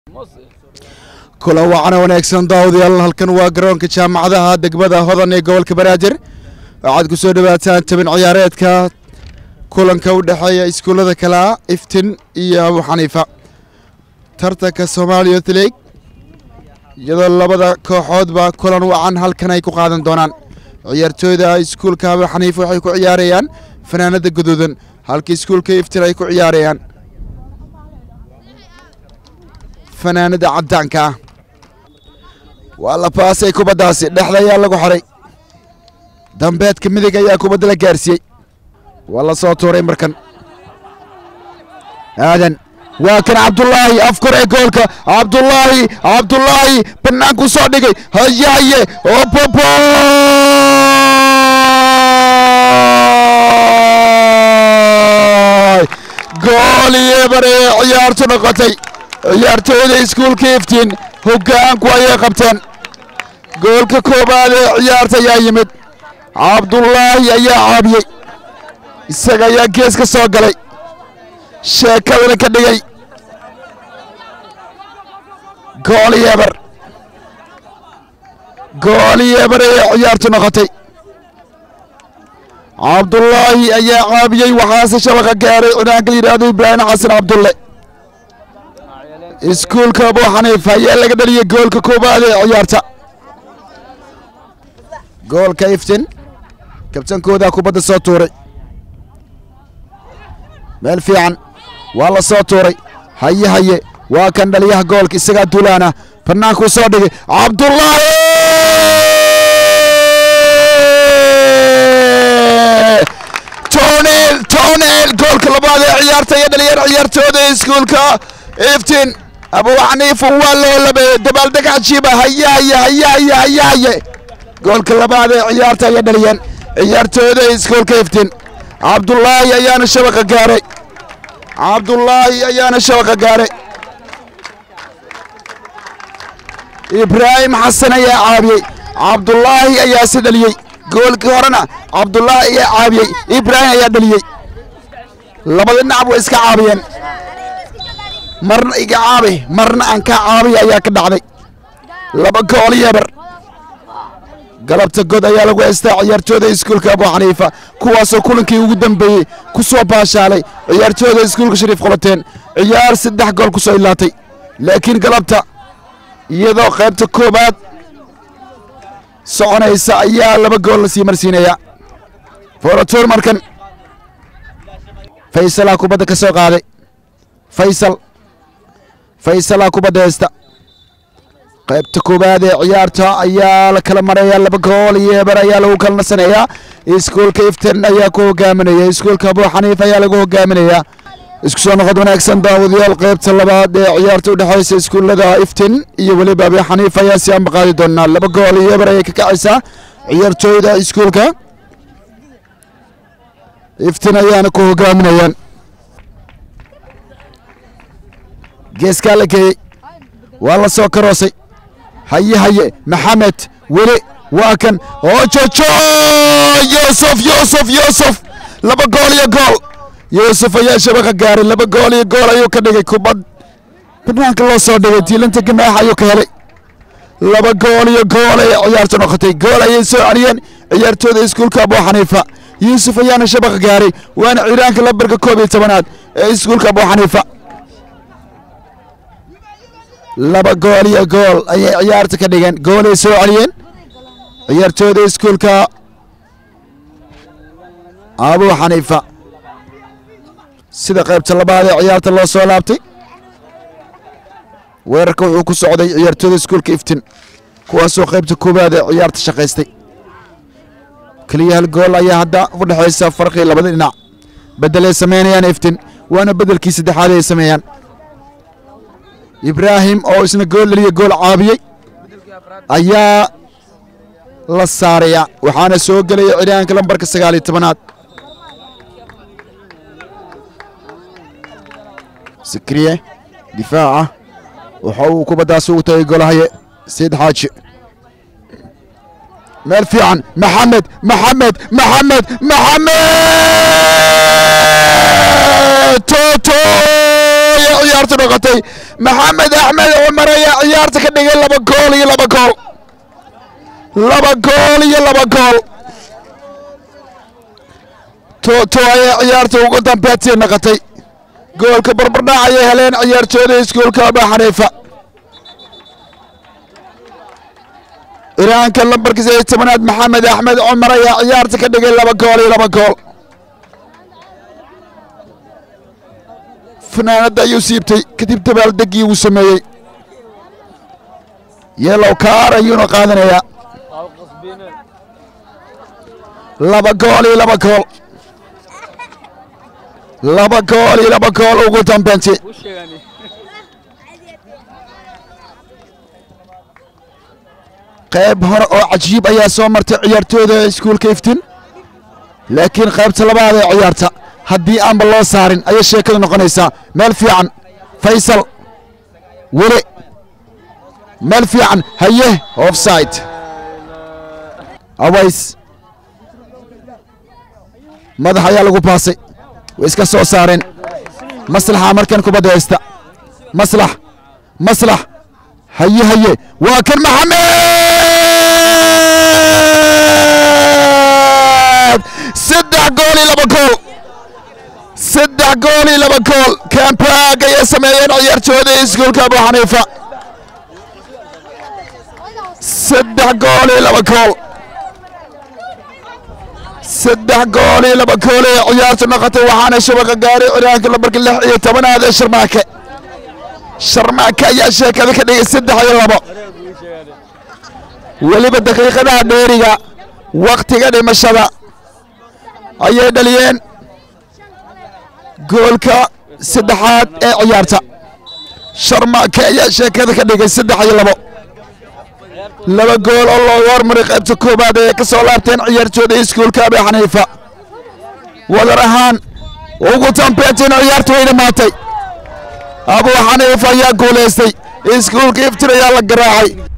kula wacana wanaagsan daawadayaal halkan waa garoonka jaamacadaha degmada hodan ee gobolka Banaadir waxaad ku soo dhawaataan tabin ciyaareedka kulanka u dhaxeeya iskuulada kala Iftiin iyo Abu Xaniifa tartanka Soomaaliya League iyadoo labada kooxood ba kulan wacan halkan ay ku qaadan doonaan ciyaartooyda iskuulka Abu Xaniifa waxay ku ciyaarayaan fanaanada guduudan halka iskuulka Iftiin ay ku ciyaarayaan fanaanada cadaanka wala paasay kubadaasi dhaxda ayaa lagu xiray dambeedka midig ayaa kubada la gaarsiiyay wala soo tuuray markan aadan waa kan Cabdullaahi afkar ee goolka Cabdullaahi banaanku soo dhigay hayaye opopo gool iyo bare ciyaartu noqotay ciyaartooyda iskuulka Iftiin hoggaanku ay qabteen goolka koobaad ee ciyaarta ayaa yimid Cabdullaahi ayaa caabiyay isaga ayaa gees ka soo galay sheekadana ka dhigay gool yeebar ee ciyaartu noqotay Cabdullaahi ayaa caabiyay waxaase shabaqa gaaray cinaanka yiraahdo Ibraahim Xasan Cabdulle iskuulka Abu Xaniifa ayaa laga dhaliyay goolka koobaad ee ciyaarta goolka Iftiin kabtankooda kubadda soo tuuray meel fiican waa la soo tuuray haye waa kan dhaliyaha goolka isaga Duulaana banaanku soo dhigay Cabdullaahi tonel goolka labaad ee ciyaarta ayaa dhaliyay ciyaartooyda iskuulka Iftiin Abu Xaniifa waa loo labay dabaaldeg cajiib haye goolka labaad ee ciyaarta ayaa dhaliyeen ciyaartooyda iskuulka Iftiin Cabdullaahi ayaana shabaqa gaaray Ibraahim Xasan ayaa caabiyay Cabdullaahi ayaa si dhaliyay goolkii horena Cabdullaahi ayaa caabiyay Ibraahim ayaa dhaliyay labada dhinac way iska caabiyeen marna iga caabi marna aan ka caabiy ayaa ka dhacday laba gool yeebar galabta god ayaa lagu haystaa ciyaartooyda iskuulka Abu Xaniifa kuwaasoo kulankii ugu dambeeyay ku soo baashaalay ciyaartooyda iskuulka Shariif Qoloteen ciyaar 3 gool ku soo ilaatay laakiin galabta iyadoo qaybta koobaad soconaysa ayaa 2 gool la sii marsiinaya Forotor markan Faysal kubadda ka soo qaaday Faysal kubadda haysta qaybta koobaad ee ciyaarta ayaa la kala maraya 2 gool iyo bar ayaa lagu kala nasanaya iskuulka Iftiin ayaa ku hogaaminaya iskuulka Abu Xaniifa ayaa lagu hogaaminaya isku soo noqod wanaagsan daawadayaal qaybta labaad ee ciyaarta u dhaxaysa iskuulada Iftiin iyo waliba Abu Xaniifa ayaa si aan baqaadi doona 2 gool iyo bar ay ka kacaysa ciyaartooyda iskuulka Iftiin ayaana ku hogaaminayaan geeska la geeyay waa la soo karoosay haye Maxamed weli waa kan Jojo Yusuf 2 gool iyo gool Yusuf ayaa shabaqa gaaray 2 gool iyo gool ayuu ka dhigay kubad banaanka loo soo dhigay diilanta gamaax ayuu ka helay 2 gool iyo gool ay ciyaartu noqotay gool ayay soo celiyeen ciyaartooyda iskuulka Abu Xaniifa Yusuf ayaana shabaqa gaaray waana ciiraanka lambarka 11aad ee iskuulka Abu Xaniifa 2 gool iyo gool ayay ciyaarta ka dhigeen gool ay soo celiyeen ciyaartooyda iskuulka Abu Xaniifa sida qaybta labaad ee ciyaarta loo soo laabtay weerarka wuxuu ku socday ciyaartooyda iskuulka Iftiin kuwaasoo qaybta koobaad ee ciyaarta shaqaystay kaliya hal gool ayaa hadda u dhaxaysa farqi labada dhinac bedelay sameeyaan Iftiin waana bedelkii saddexaad ay sameeyaan Ibraahim oo isna gool dhaliya gool caabiyay ayaa la saaraya waxaana soo galay ciidanka lambarka 19aad Sikriye difaaca waxa uu kubadaas ugu tagay goolahaye Said Xaaji meel fiican Maxamed Toto يا عيارته نقطي محمد أحمد عمر يا عيارته كدقي لبا جول يا لبا جول لبا جول يا لبا جول تو يا عيارته وقدام باتي نقطي جول كبربرنا يا هلين عيارته يسكول كابا حنيفة إيران كان لبرك زي التمناد محمد أحمد عمر يا عيارته كدقي لبا جول يا لبا جول فنانة يوسيبتي كتبت بالدقي وسمي يلو كار يونو قادنا يا لبا جولي لبا جول لبا جولي لبا جول وقلتم بنتي قيب هر عجيب يا سومرت عيارتو ذا سكول كيفتن لكن قيبت لبا عيارتها هدي أم بالله سارين أي شيء كذا نقنيسا مال في عن فيصل ولي مال في عن هيه أوف سايد أويس ماذا حيا لقو باسي وإسكا سو سارين مصلحة مركن كوبا يستا مصلح هيه واكل محمد 6 جولي لبا جول 6 جولي لبا جول كان براغ يا سميين عيارتودا اسكول كابو حنيفة 6 جولي لبا جول 6 جولي لبا جول عيارتو نقطة وحانا شبكة قاري عراك لبرك اللي حية تمنى هذا شرماكة يا شيخ هذا كده 6 حي لبا ولي بالدقيقة ده ديريغا وقتي قد مشابه أيه دليين جولكا سدحات عيارتا شرماكة يا شيخ هذا كده 6 حي لبا لبا جول الله ورمر قيبت كوبا ده كسولابتين عيارتو ده اسكول كابي حنيفة ودرهان وقلتم بيتين عيارتو إلى ماتي أبو حنيفة يا جوليستي اسكول كيف ترى يلا قراعي